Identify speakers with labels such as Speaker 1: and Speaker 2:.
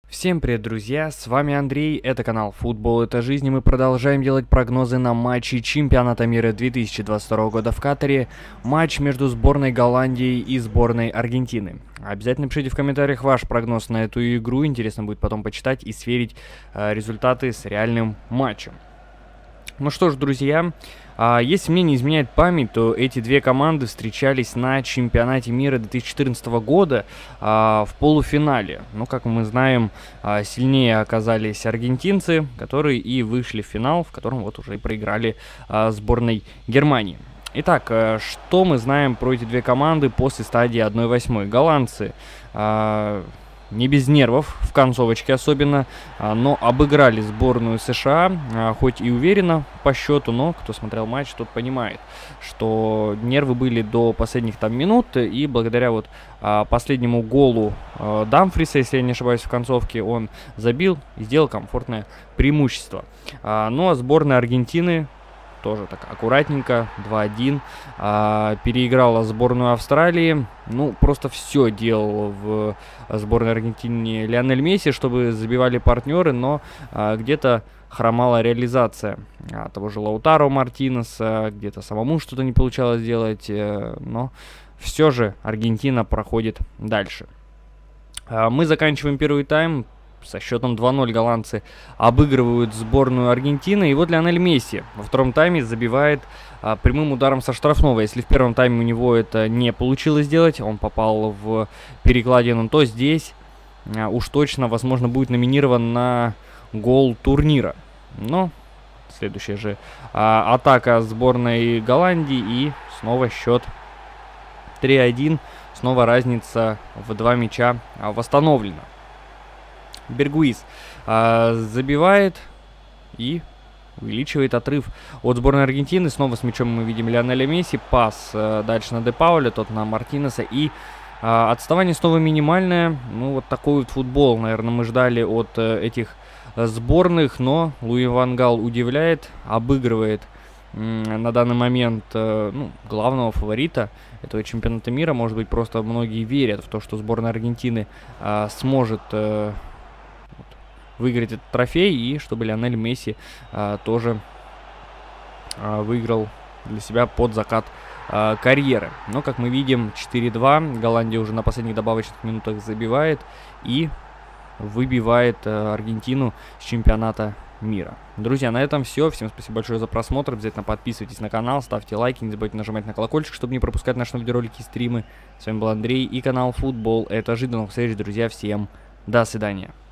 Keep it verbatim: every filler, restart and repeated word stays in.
Speaker 1: Всем привет, друзья, с вами Андрей, это канал Футбол это жизнь, и мы продолжаем делать прогнозы на матчи чемпионата мира две тысячи двадцать второго года в Катаре, матч между сборной Голландии и сборной Аргентины. Обязательно пишите в комментариях ваш прогноз на эту игру, интересно будет потом почитать и сверить э, результаты с реальным матчем. Ну что ж, друзья, а, если мне не изменяет память, то эти две команды встречались на чемпионате мира две тысячи четырнадцатого года а, в полуфинале. Ну, как мы знаем, а, сильнее оказались аргентинцы, которые и вышли в финал, в котором вот уже и проиграли а, сборной Германии. Итак, а, что мы знаем про эти две команды после стадии одна восьмая? Голландцы а, не без нервов, в концовочке особенно, но обыграли сборную США, хоть и уверенно по счету, но кто смотрел матч, тот понимает, что нервы были до последних там минут, и благодаря вот последнему голу Дамфриса, если я не ошибаюсь, в концовке, он забил и сделал комфортное преимущество. Ну а сборная Аргентины тоже так аккуратненько, два один, а, переиграла сборную Австралии. Ну, просто все делал в сборной Аргентины Лионель Месси, чтобы забивали партнеры, но а, где-то хромала реализация а, того же Лаутаро Мартинеса, где-то самому что-то не получалось сделать, э, но все же Аргентина проходит дальше. А, мы заканчиваем первый тайм. Со счетом два ноль голландцы обыгрывают сборную Аргентины. И вот Лионель Месси во втором тайме забивает а, прямым ударом со штрафного. Если в первом тайме у него это не получилось сделать, он попал в перекладину, то здесь а, уж точно, возможно, будет номинирован на гол турнира. Но следующая же а, атака сборной Голландии. И снова счет три один. Снова разница в два мяча а, восстановлена. Бергуис а, забивает и увеличивает отрыв от сборной Аргентины. Снова с мячом мы видим Лионеля Месси. Пас а, дальше на Де Пауля, тот на Мартинеса. И а, отставание снова минимальное. Ну, вот такой вот футбол, наверное, мы ждали от а, этих а, сборных. Но Луи ван Гал удивляет, обыгрывает м, на данный момент а, ну, главного фаворита этого чемпионата мира. Может быть, просто многие верят в то, что сборная Аргентины а, сможет а, выиграть этот трофей, и чтобы Лионель Месси а, тоже а, выиграл для себя под закат а, карьеры. Но, как мы видим, четыре два. Голландия уже на последних добавочных минутах забивает и выбивает а, Аргентину с чемпионата мира. Друзья, на этом все. Всем спасибо большое за просмотр. Обязательно подписывайтесь на канал, ставьте лайки, не забывайте нажимать на колокольчик, чтобы не пропускать наши видеоролики и стримы. С вами был Андрей и канал Футбол это жизнь. До новых встреч, друзья. Всем до свидания.